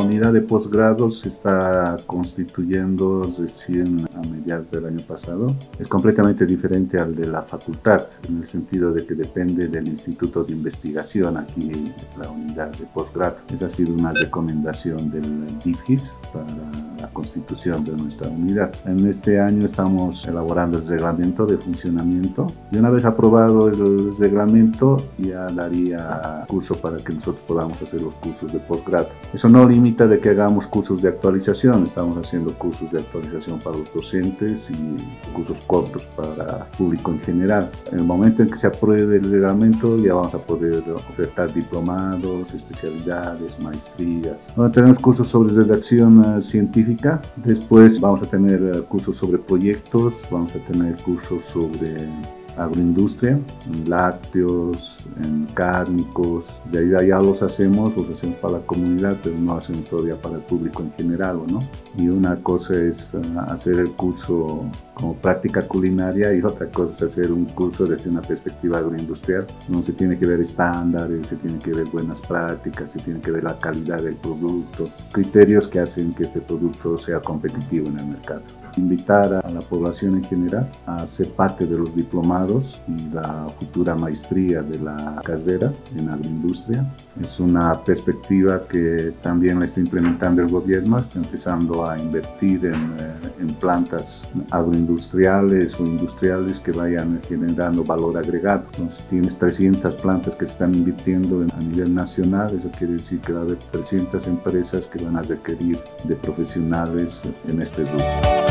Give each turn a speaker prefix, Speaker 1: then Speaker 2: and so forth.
Speaker 1: unidad de posgrado se está constituyendo recién a mediados del año pasado. Es completamente diferente al de la facultad, en el sentido de que depende del Instituto de Investigación, aquí la unidad de posgrado. Esa ha sido una recomendación del DIFGIS para la constitución de nuestra unidad. En este año estamos elaborando el reglamento de funcionamiento y una vez aprobado el reglamento ya daría curso para que nosotros podamos hacer los cursos de posgrado. Eso no limita de que hagamos cursos de actualización, estamos haciendo cursos de actualización para los docentes y cursos cortos para público en general. En el momento en que se apruebe el reglamento ya vamos a poder ofertar diplomados, especialidades, maestrías. Ahora tenemos cursos sobre redacción científica, después vamos a tener cursos sobre proyectos, vamos a tener cursos sobre agroindustria, en lácteos, en cárnicos. De ahí ya los hacemos para la comunidad, pero no hacemos todavía para el público en general, ¿no? Y una cosa es hacer el curso como práctica culinaria y otra cosa es hacer un curso desde una perspectiva agroindustrial, donde se tiene que ver estándares, se tiene que ver buenas prácticas, se tiene que ver la calidad del producto, criterios que hacen que este producto sea competitivo en el mercado. Invitar a la población en general a ser parte de los diplomados y la futura maestría de la carrera en agroindustria. Es una perspectiva que también la está implementando el gobierno, está empezando a invertir en plantas agroindustriales o industriales que vayan generando valor agregado. Entonces tienes 300 plantas que se están invirtiendo a nivel nacional, eso quiere decir que va a haber 300 empresas que van a requerir de profesionales en este rubro.